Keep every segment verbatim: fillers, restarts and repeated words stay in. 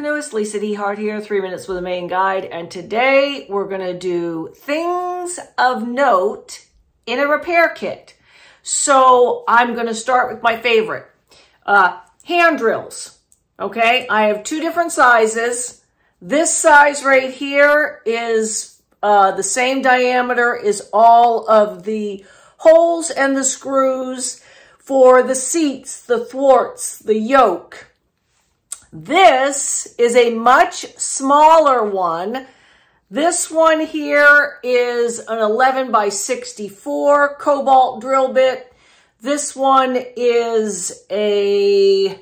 canoeist, Lisa DeHart here, three minutes with a Maine Guide. And today we're going to do things of note in a repair kit. So I'm going to start with my favorite, uh, hand drills. Okay, I have two different sizes. This size right here is uh, the same diameter as all of the holes and the screws for the seats, the thwarts, the yoke. This is a much smaller one. This one here is an eleven by sixty-four cobalt drill bit. This one is a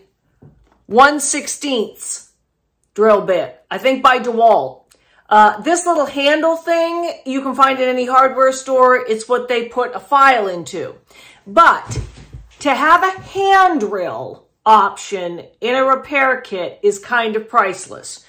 one sixteenth drill bit, I think by DeWalt. Uh, this little handle thing you can find in any hardware store. It's what they put a file into. But to have a hand drill option in a repair kit is kind of priceless.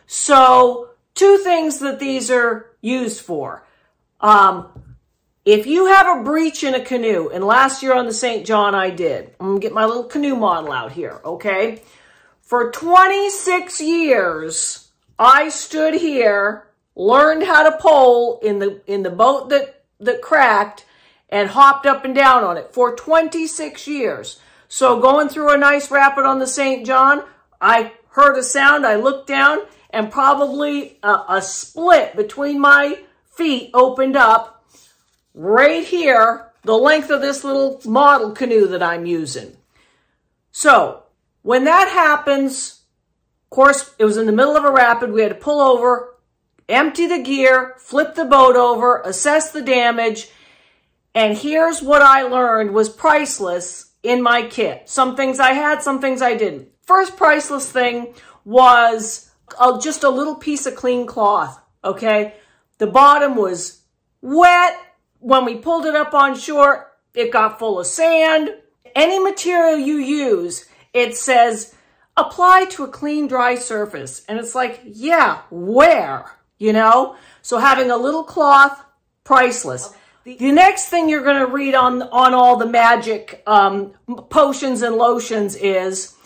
So two things that these are used for. Um, if you have a breach in a canoe, and last year on the Saint John I did, I'm going to get my little canoe model out here, okay? For twenty-six years, I stood here, learned how to pole in the, in the boat that, that cracked, and hopped up and down on it for twenty-six years. So going through a nice rapid on the Saint John, I heard a sound, I looked down, and probably a, a split between my feet opened up right here, the length of this little model canoe that I'm using. So when that happens, of course, it was in the middle of a rapid, we had to pull over, empty the gear, flip the boat over, assess the damage, and here's what I learned was priceless in my kit. Some things I had, some things I didn't. First priceless thing was uh, just a little piece of clean cloth, okay? The bottom was wet. When we pulled it up on shore, it got full of sand. Any material you use, it says, apply to a clean, dry surface. And it's like, yeah, where? You know? So having a little cloth, priceless. The next thing you're going to read on, on all the magic um, potions and lotions is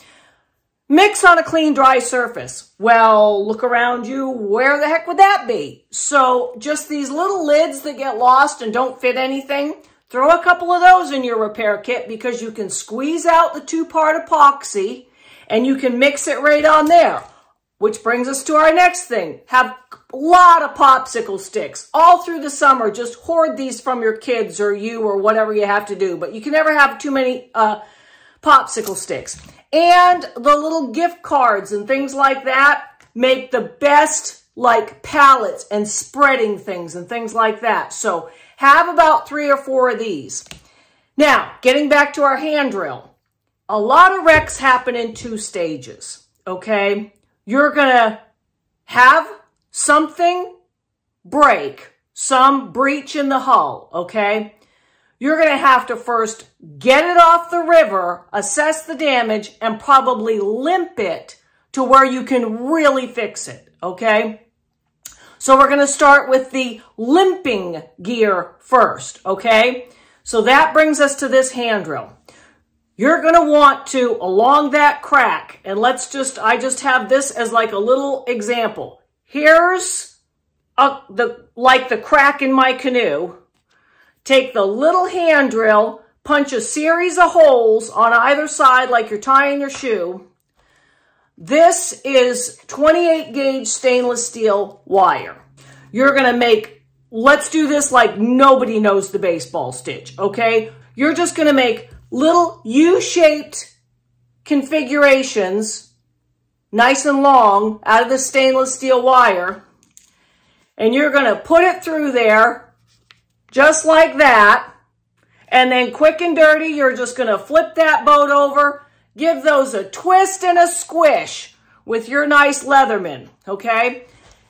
mix on a clean, dry surface. Well, look around you. Where the heck would that be? So just these little lids that get lost and don't fit anything, throw a couple of those in your repair kit because you can squeeze out the two-part epoxy and you can mix it right on there. Which brings us to our next thing. Have a lot of popsicle sticks. All through the summer, just hoard these from your kids or you or whatever you have to do. But you can never have too many uh, popsicle sticks. And the little gift cards and things like that make the best like pallets and spreading things and things like that. So have about three or four of these. Now, getting back to our hand drill. A lot of wrecks happen in two stages, okay? You're going to have something break, some breach in the hull, okay? You're going to have to first get it off the river, assess the damage, and probably limp it to where you can really fix it, okay? So we're going to start with the limping gear first, okay? So that brings us to this hand drill. You're going to want to, along that crack, and let's just, I just have this as like a little example. Here's a, the like the crack in my canoe. Take the little hand drill, punch a series of holes on either side like you're tying your shoe. This is twenty-eight gauge stainless steel wire. You're going to make, let's do this like nobody knows the baseball stitch, okay? You're just going to make little U-shaped configurations, nice and long, out of the stainless steel wire. And you're going to put it through there, just like that. And then quick and dirty, you're just going to flip that boat over, give those a twist and a squish with your nice Leatherman, okay?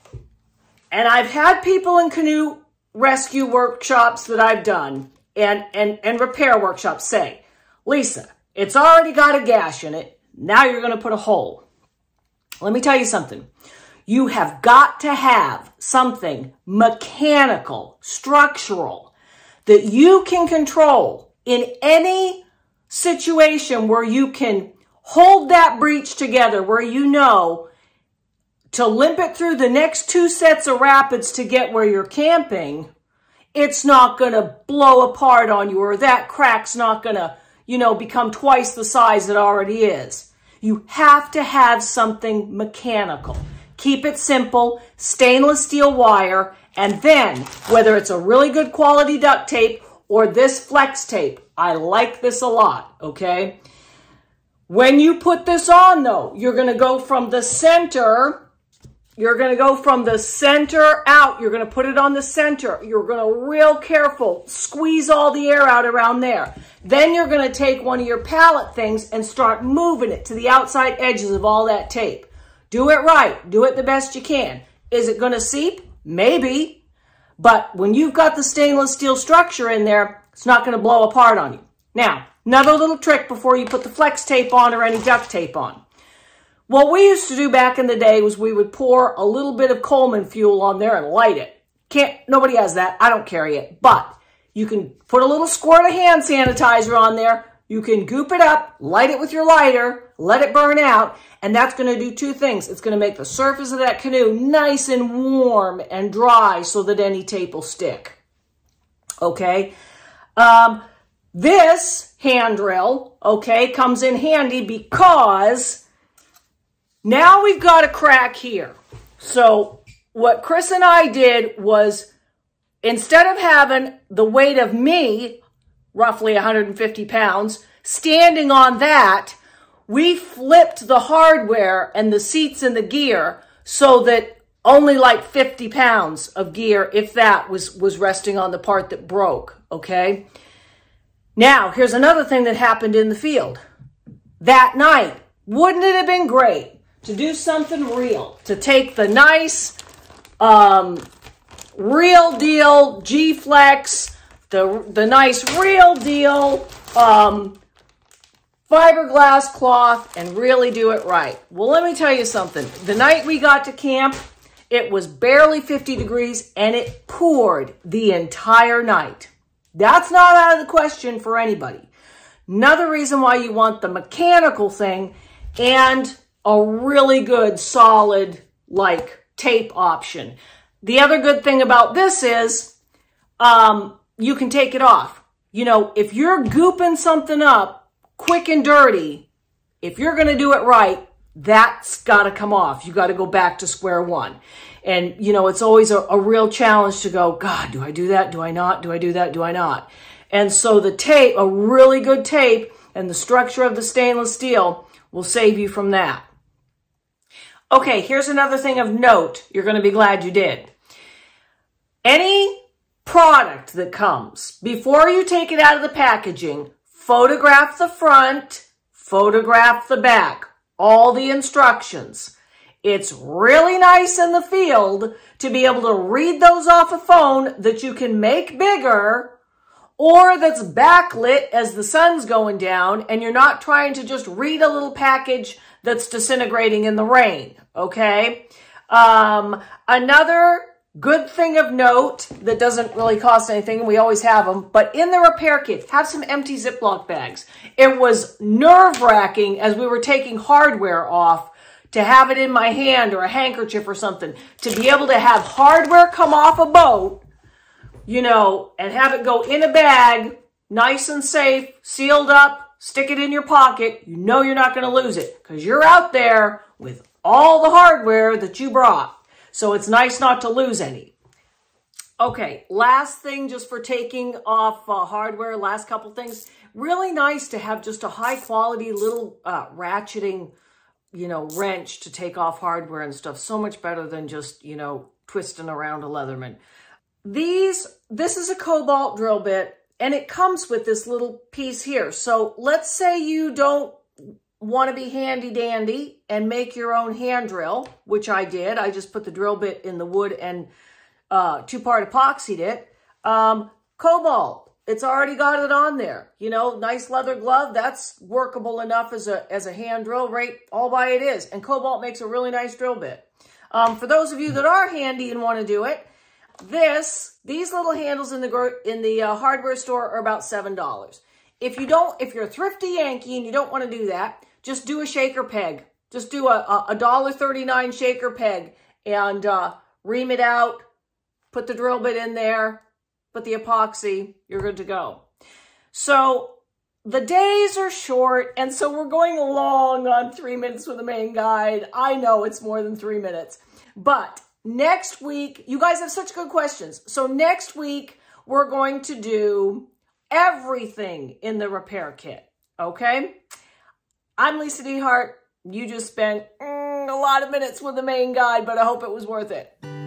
And I've had people in canoe rescue workshops that I've done and, and, and repair workshops say, Lisa, it's already got a gash in it. Now you're going to put a hole. Let me tell you something. You have got to have something mechanical, structural, that you can control in any situation where you can hold that breech together, where you know to limp it through the next two sets of rapids to get where you're camping, it's not going to blow apart on you, or that crack's not going to, you know, become twice the size it already is. You have to have something mechanical. Keep it simple, stainless steel wire, and then, whether it's a really good quality duct tape or this flex tape, I like this a lot, okay? When you put this on, though, you're going to go from the center, you're going to go from the center out. You're going to put it on the center. You're going to real careful, squeeze all the air out around there. Then you're going to take one of your pallet things and start moving it to the outside edges of all that tape. Do it right. Do it the best you can. Is it going to seep? Maybe. But when you've got the stainless steel structure in there, it's not going to blow apart on you. Now, another little trick before you put the flex tape on or any duct tape on. What we used to do back in the day was we would pour a little bit of Coleman fuel on there and light it. Can't, nobody has that. I don't carry it. But you can put a little squirt of hand sanitizer on there. You can goop it up, light it with your lighter, let it burn out, and that's going to do two things. It's going to make the surface of that canoe nice and warm and dry so that any tape will stick. Okay? Um, this hand drill, okay, comes in handy because now we've got a crack here. So what Chris and I did was, instead of having the weight of me, roughly one hundred fifty pounds, standing on that, we flipped the hardware and the seats and the gear so that only like fifty pounds of gear, if that, was, was resting on the part that broke, okay? Now, here's another thing that happened in the field. That night, wouldn't it have been great to do something real, to take the nice, um, real deal G-Flex, the, the nice real deal um, fiberglass cloth, and really do it right. Well, let me tell you something. The night we got to camp, it was barely fifty degrees, and it poured the entire night. That's not out of the question for anybody. Another reason why you want the mechanical thing and a really good solid like tape option. The other good thing about this is um, you can take it off. You know, if you're gooping something up quick and dirty, if you're going to do it right, that's got to come off. You got to go back to square one. And, you know, it's always a, a real challenge to go, God, do I do that? Do I not? Do I do that? Do I not? And so the tape, a really good tape, and the structure of the stainless steel will save you from that. Okay, here's another thing of note. You're going to be glad you did. Any product that comes, before you take it out of the packaging, photograph the front, photograph the back, all the instructions. It's really nice in the field to be able to read those off a phone that you can make bigger, or that's backlit as the sun's going down, and you're not trying to just read a little package that's disintegrating in the rain, okay? Um, another good thing of note that doesn't really cost anything, we always have them, but in the repair kit, have some empty Ziploc bags. It was nerve-wracking as we were taking hardware off to have it in my hand or a handkerchief or something, to be able to have hardware come off a boat, you know, and have it go in a bag, nice and safe, sealed up, stick it in your pocket. You know you're not going to lose it because you're out there with all the hardware that you brought. So it's nice not to lose any. Okay, last thing just for taking off uh, hardware, last couple things. Really nice to have just a high quality little uh, ratcheting, you know, wrench to take off hardware and stuff. So much better than just, you know, twisting around a Leatherman. These, this is a cobalt drill bit, and it comes with this little piece here. So let's say you don't want to be handy dandy and make your own hand drill, which I did. I just put the drill bit in the wood and uh, two-part epoxied it. Um, cobalt. It's already got it on there. You know, nice leather glove. That's workable enough as a, as a hand drill right all by it is. And cobalt makes a really nice drill bit. Um, for those of you that are handy and want to do it, this, these little handles in the, in the uh, hardware store are about seven dollars. If you don't, if you're a thrifty Yankee and you don't want to do that, just do a shaker peg. Just do a a one thirty-nine shaker peg and uh, ream it out. Put the drill bit in there. Put the epoxy. You're good to go. So the days are short, and so we're going long on three minutes with a Maine Guide. I know it's more than three minutes, but next week, you guys have such good questions. So next week, we're going to do everything in the repair kit, okay? I'm Lisa DeHart. You just spent mm, a lot of minutes with the Maine Guide, but I hope it was worth it.